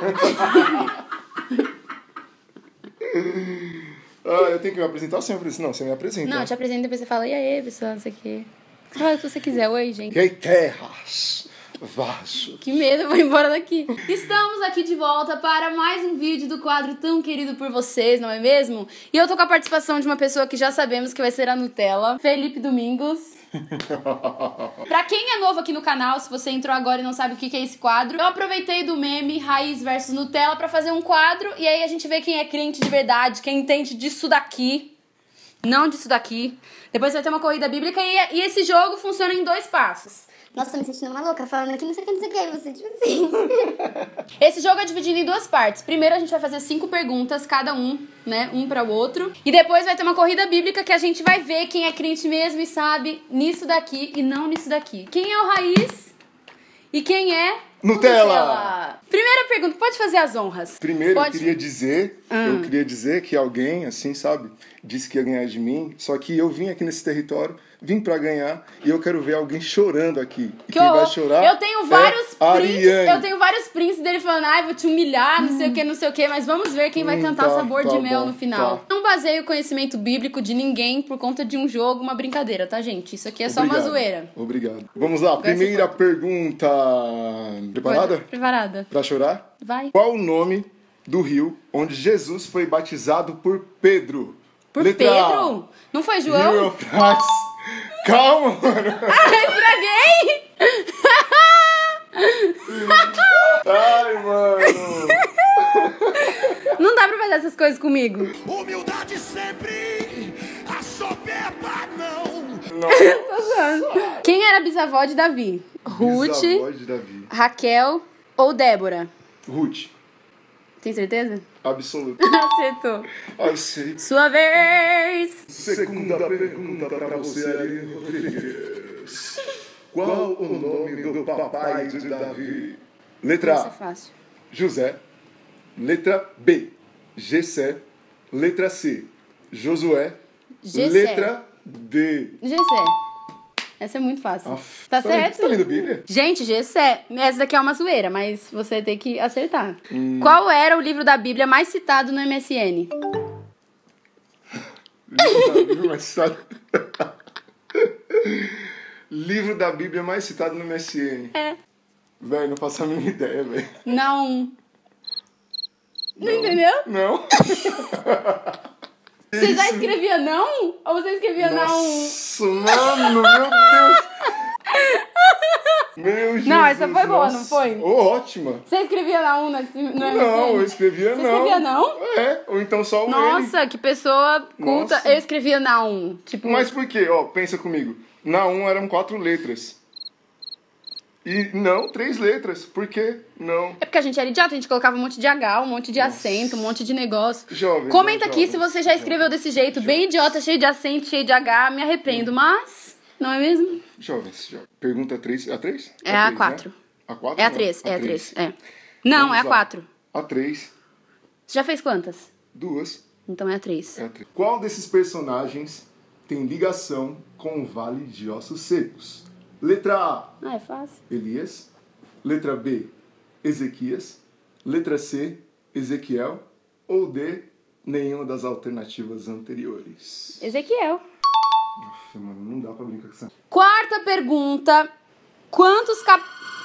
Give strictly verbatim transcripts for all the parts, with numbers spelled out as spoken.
Ah, eu tenho que me apresentar sempre? Não, você me apresenta. Não, eu te apresento e depois você fala, e aí, pessoal, não sei o quê. Você fala o que você quiser. Oi, gente. E aí, terras, vasos. Que medo, eu vou embora daqui. Estamos aqui de volta para mais um vídeo do quadro tão querido por vocês, não é mesmo? E eu tô com a participação de uma pessoa que já sabemos que vai ser a Nutella, Felipe Domingos. Pra quem é novo aqui no canal, se você entrou agora e não sabe o que é esse quadro, eu aproveitei do meme Raiz versus Nutella pra fazer um quadro, e aí a gente vê quem é crente de verdade, quem entende disso daqui, não disso daqui. Depois vai ter uma corrida bíblica e, e esse jogo funciona em dois passos. Nossa, tô me sentindo uma louca falando aqui, não sei o que, não sei o que, você, tipo assim. Esse jogo é dividido em duas partes. Primeiro a gente vai fazer cinco perguntas, cada um, né, um para o outro. E depois vai ter uma corrida bíblica que a gente vai ver quem é crente mesmo e sabe nisso daqui e não nisso daqui. Quem é o Raiz e quem é Nutella. Nutella. Primeira pergunta, pode fazer as honras. Primeiro pode... eu queria dizer, hum. eu queria dizer que alguém, assim, sabe, disse que ia ganhar de mim, só que eu vim aqui nesse território, vim pra ganhar, e eu quero ver alguém chorando aqui. E que quem horror. vai chorar eu tenho vários é prints, Ariane. eu tenho vários prints dele falando, ai, vou te humilhar, não sei o que, não sei o que, mas vamos ver quem vai Hum, cantar tá, Sabor tá de Mel bom, no final. tá. Não baseio o conhecimento bíblico de ninguém por conta de um jogo, uma brincadeira, tá, gente? Isso aqui é só Obrigado. uma zoeira. Obrigado. Vamos lá, Agora primeira pergunta. Preparada? Preparada. Pra chorar? Vai. Qual o nome do rio onde Jesus foi batizado por Pedro? Por Letra Pedro? A. Não foi João? Rio Eufrates. Calma, mano. Ah, estraguei! Ai, mano. Não dá pra fazer essas coisas comigo. Humildade sempre, a soberba não. Nossa. Quem era a bisavó de Davi? Ruth, Bisavó de Davi. Raquel ou Débora? Ruth. Tem certeza? Absoluto. Acertou. Ah, eu sei. Sua vez! Segunda pergunta pra você, Ariane Rodrigues. Qual o nome do papai de Davi? Letra Isso é A, fácil. José. Letra B, Gessé. Letra C, Josué. Gessé. Letra D. Gessé. Essa é muito fácil. Aff, Tá tá lendo- certo? tá lendo Bíblia? Gente, Gessé. Essa daqui é uma zoeira, mas você tem que acertar. Qual era o livro da Bíblia mais citado no M S N? Livro da Bíblia mais citado. Livro da Bíblia mais citado no M S N. É. Véi, não faço a mínima ideia, velho. Não. Não entendeu? Não. Você já escrevia não? Ou você escrevia não? Nossa, mano, meu Deus. Meu Jesus. Não, essa foi boa, nossa. não foi? Oh, ótima. Você escrevia na um no M S N? Não, eu escrevia Você não. escrevia não? É, ou então só o Nossa, que pessoa culta. Nossa. Eu escrevia na um. Tipo, ele. Mas por quê? Ó, pensa comigo. Na um eram quatro letras. E não, três letras. Por quê? Não. é porque a gente era idiota, a gente colocava um monte de H, um monte de acento, um monte de negócio. Jovens, Comenta né, aqui jovens, se você já escreveu desse jeito, bem idiota, cheio de acento, cheio de H, me arrependo, mas... Não é mesmo? Jovens, jovens. Pergunta três. A três? É a três, quatro. Né? A quatro? É a não. três, é a três. três, é. Não, Vamos é a lá. quatro. A três. Você já fez quantas? Duas. Então é a três. É a três. Qual desses personagens tem ligação com o Vale de Ossos Secos? Letra A, Ah, é fácil. Elias. Letra B, Ezequias. Letra C, Ezequiel. Ou D, nenhuma das alternativas anteriores. Ezequiel. Nossa, mano, não dá pra brincar com essa. Quarta pergunta. Quantos cap...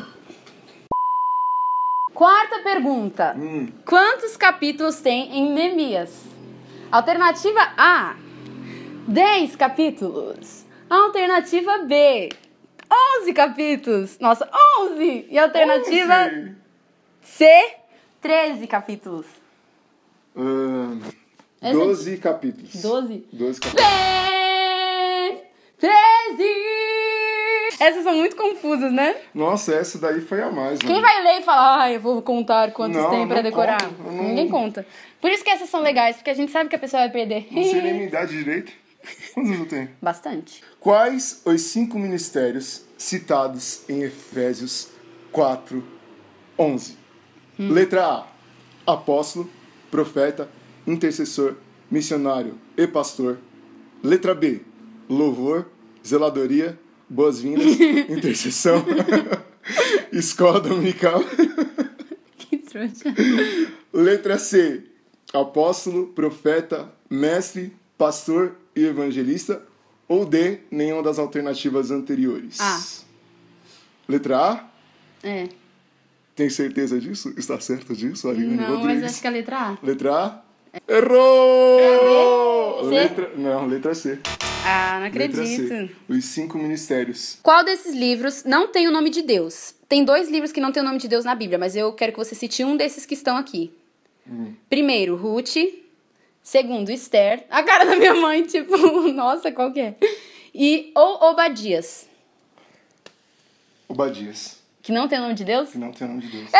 Quarta pergunta. Hum, Quantos capítulos tem em Neemias? Alternativa A, dez capítulos. Alternativa B, onze capítulos. Nossa, onze! E a alternativa onze. C, treze capítulos. Ahn, Essa- doze capítulos. doze? doze capítulos. B, treze! Essas são muito confusas, né? Nossa, essa daí foi a mais, Quem mano. vai ler e falar, ah, eu vou contar quantos Não, tem pra não decorar? conto, eu não- Ninguém conta. Por isso que essas são legais, porque a gente sabe que a pessoa vai perder. Não sei nem minha idade direito. Quantos anos eu tenho? Bastante. Quais os cinco ministérios citados em Efésios quatro, onze? Hum. Letra A, apóstolo, profeta, intercessor, missionário e pastor. Letra B, louvor, zeladoria, boas-vindas, intercessão, escola dominical. Que trouxa. Letra C. Apóstolo, profeta, mestre, pastor e evangelista. Ou D. Nenhuma das alternativas anteriores. A. Letra A. É. Tem certeza disso? Está certo disso, Ariane Não, Rodrigues? mas acho que é a letra A. Letra A? Errou! C? Letra... Não, letra C. Ah, não Letra acredito. C. Os cinco ministérios. Qual desses livros não tem o nome de Deus? Tem dois livros que não tem o nome de Deus na Bíblia, mas eu quero que você cite um desses que estão aqui. Hum. Primeiro, Ruth. Segundo, Esther. A cara da minha mãe, tipo, nossa, qual que é? E ou Obadias, Obadias. que não tem o nome de Deus? Que não tem o nome de Deus.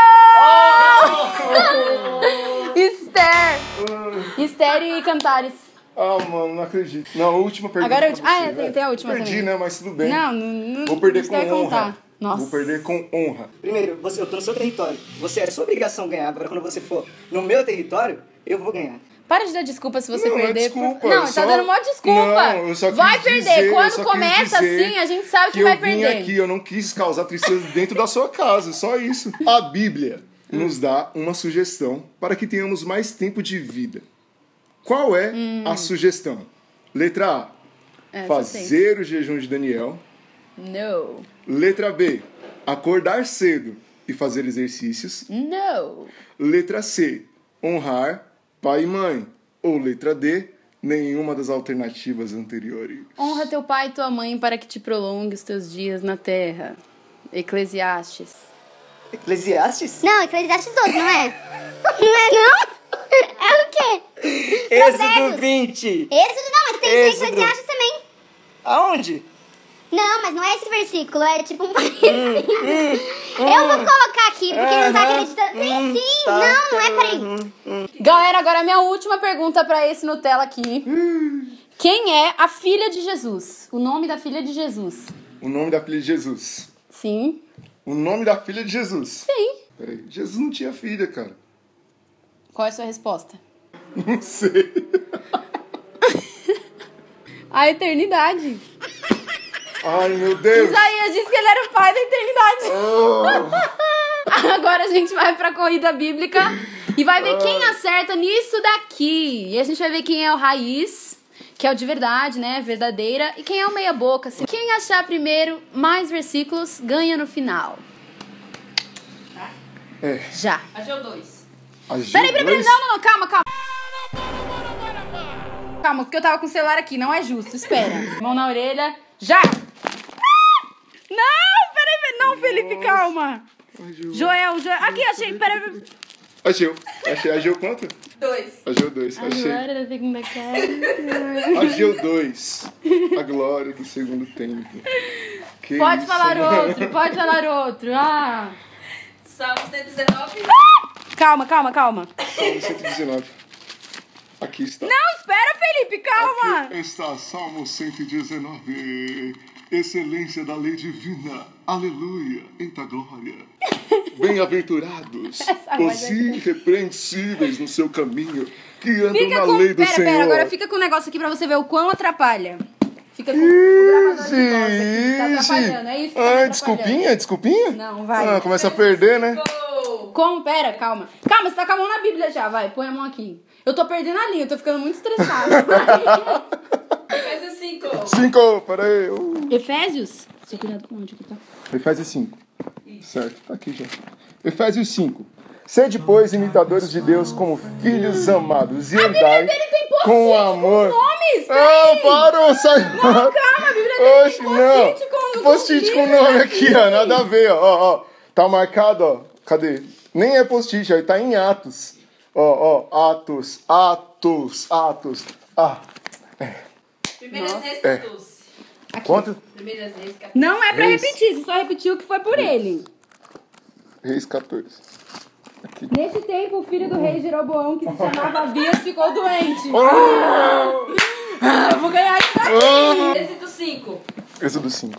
Errou! Esther. Esther e Cantares. Ah, mano, não acredito. Não, a última pergunta. Agora é a pra última. Ah, você, é, tem- vai. tem a última Perdi, também. né? Mas tudo bem. Não, não, não. Vou perder não com vai honra. contar. Nossa. Vou perder com honra. Primeiro, você, eu tô no seu território. Você é sua obrigação ganhar. Agora, quando você for no meu território, eu vou ganhar. Para de dar desculpa se você Não, é perder. desculpa, por... Não, eu tá só- dando mó desculpa. Não, eu só quis vai dizer, perder. eu Quando só quis começa dizer assim, a gente sabe que, que vai eu vim perder. aqui, eu não quis causar tristeza dentro da sua casa, só isso. A Bíblia nos dá uma sugestão para que tenhamos mais tempo de vida. Qual é a sugestão? Letra A. Essa eu Fazer o jejum de Daniel. Não. Letra B. Acordar cedo e fazer exercícios. Não. Letra C. Honrar pai e mãe. Ou letra D. Nenhuma das alternativas anteriores. Honra teu pai e tua mãe para que te prolongue os teus dias na terra. Eclesiastes. Eclesiastes? Não, Eclesiastes doze, não é? Não é, não? É o quê? Êxodo Provérbios. vinte. Êxodo não, mas tem isso em Êxodo. Eclesiastes também. Aonde? Não, mas não é esse versículo, é tipo um parecido. Eu vou colocar aqui, porque ele não tá acreditando. Tem sim, tá. não, não é, peraí. Galera, agora a minha última pergunta pra esse Nutella aqui. Quem é a filha de Jesus? O nome da filha de Jesus. O nome da filha de Jesus. Sim. O nome da filha de Jesus. Sim. Peraí, Jesus não tinha filha, cara. Qual é a sua resposta? Não sei. A eternidade. Ai, meu Deus. Isaías disse que ele era o pai da eternidade. Oh. Agora a gente vai pra corrida bíblica e vai ver quem acerta nisso daqui. E a gente vai ver quem é o raiz, que é o de verdade, né? Verdadeira. E quem é o meia boca. Assim. Quem achar primeiro mais versículos ganha no final. É. Já. Ageu dois. A G Peraí, peraí, peraí. dois? Não, não, não. Calma, calma. Calma, porque eu tava com o celular aqui. Não é justo. Espera. Mão na orelha. Já. Não, peraí, peraí. Não, Felipe, calma. Ageu. Joel, Joel. Aqui, achei. Peraí, peraí. Ageu. Achei. Ageu quanto? Dois. Ageu dois. A Achei. glória da segunda casa. Ageu dois. A glória do segundo tempo. Que Pode isso, falar mano. outro, pode falar outro. Ah. Salmo cento e dezenove. Calma, calma, calma. Salmo cento e dezenove. Aqui está. Não, espera, Felipe, calma. Aqui está Salmo cento e dezenove. Excelência da lei divina. Aleluia. Eita glória. Bem-aventurados Essa os voz é grande. irrepreensíveis no seu caminho, que andam Fica na com... lei do Pera, Senhor. pera, agora fica com um negócio aqui pra você ver o quão atrapalha. Fica com o gravador de voz aqui, tá atrapalhando, é isso que tá me Ah, atrapalhando. desculpinha, desculpinha? Não, vai. Ah, começa a perder, né? Como? Pera, calma. Calma, você tá com a mão na Bíblia já, vai, põe a mão aqui. Eu tô perdendo a linha, eu tô ficando muito estressada. Faz o cinco. Cinco, peraí. Uh. Efésios? Seu cuidado com onde aqui, tá? Efésios cinco. Certo, tá aqui já. Efésios cinco. Sede, pois, imitadores de Deus como filhos amados e andai dele tem post-it com amor. com nomes, Ah, peraí. parou, sai. Não, calma, a Bíblia dele Oxe, tem não. post-it com, Post-it com nome aqui, ó. Nada a ver, ó. ó, ó. Tá marcado, ó. Cadê? Nem é post-it, ó. Tá em Atos. Ó, ó. Atos, Atos, Atos. Ah. Primeiras Reis É. quatorze. Quanto? Primeiras Reis quatorze. Não é pra Reis. repetir, você só repetiu o que foi por ele. Reis quatorze. Aqui. Nesse tempo, o filho do rei Jeroboão, que se chamava Abias, ficou doente. Ah, eu vou ganhar isso daqui. Êxodo cinco. Êxodo cinco.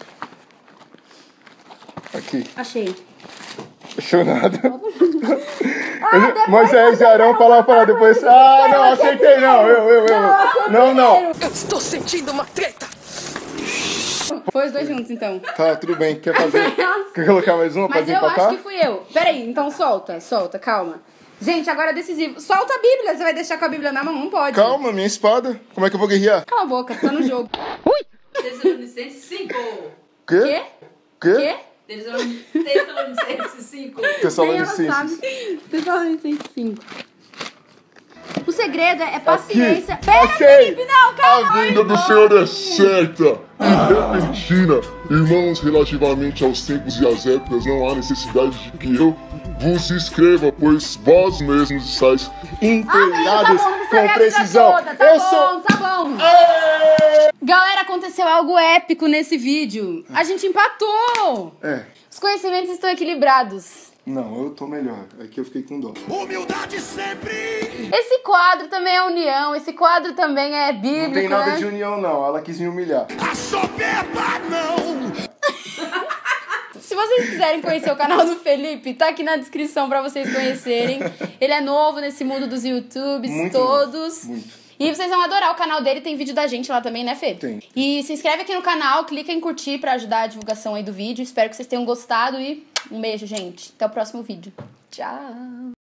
Aqui. Achei. Achou nada. Ah, depois Moisés e Arão falaram para depois. Ah, não, acertei não. Eu, eu, eu. Não, não. Eu estou sentindo uma treta. Foi os dois juntos, então. Tá, tudo bem. Quer fazer? Quer colocar mais uma pra Mas eu desempatar? acho que fui eu. Peraí, então solta, solta, calma. Gente, agora é decisivo. Solta a Bíblia, você vai deixar com a Bíblia na mão? Não pode. Calma, minha espada. Como é que eu vou guerrear? Cala a boca, você tá no jogo. Tessalonicenses cinco. Quê? Quê? Quê? Quê? Tessalon- Tessalonicenses cinco. Nem ela Tessalonicenses. sabe. Tessalonicenses cinco. O segredo é paciência. Aqui. Pera, Ok. Felipe, não, calma. A vinda do Senhor é certa e repentina. Irmãos, relativamente aos tempos e às épocas, não há necessidade de que eu vos escreva, pois vós mesmos estáis Inteirados Ah, não, tá bom, não com precisa ler a Bíblia precisão. toda, tá eu bom, sou... tá bom. Galera, aconteceu algo épico nesse vídeo. A gente empatou. É. Os conhecimentos estão equilibrados. Não, eu tô melhor. Aqui eu fiquei com dó. Humildade sempre. Esse quadro também é união, esse quadro também é bíblico, Não tem nada né? de união, não. Ela quis me humilhar. A soberba não. Se vocês quiserem conhecer o canal do Felipe, tá aqui na descrição pra vocês conhecerem. Ele é novo nesse mundo dos YouTubes, Muito todos. novo, muito. E vocês vão adorar o canal dele, tem vídeo da gente lá também, né, Fê? Tem. E se inscreve aqui no canal, clica em curtir pra ajudar a divulgação aí do vídeo. Espero que vocês tenham gostado e um beijo, gente. Até o próximo vídeo. Tchau!